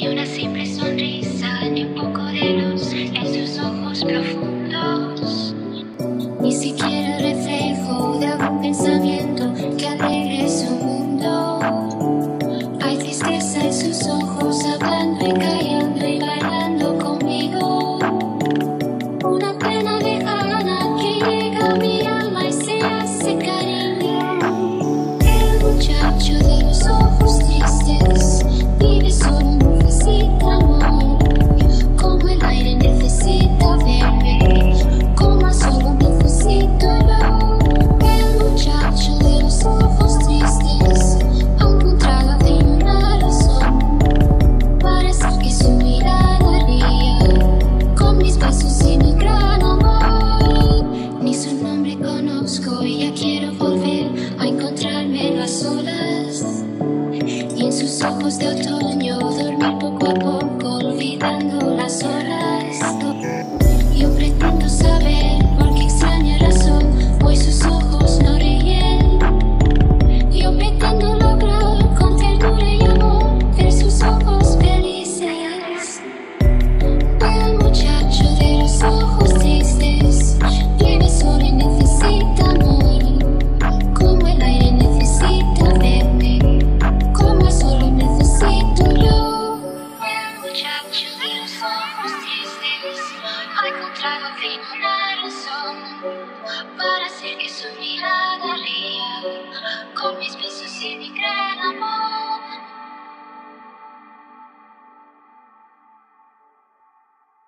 ni una simple sonrisa, ni un poco de luz en sus ojos profundos, ni siquiera el reflejo de algún pensamiento que alegre su mundo. Hay tristeza en sus ojos hablando en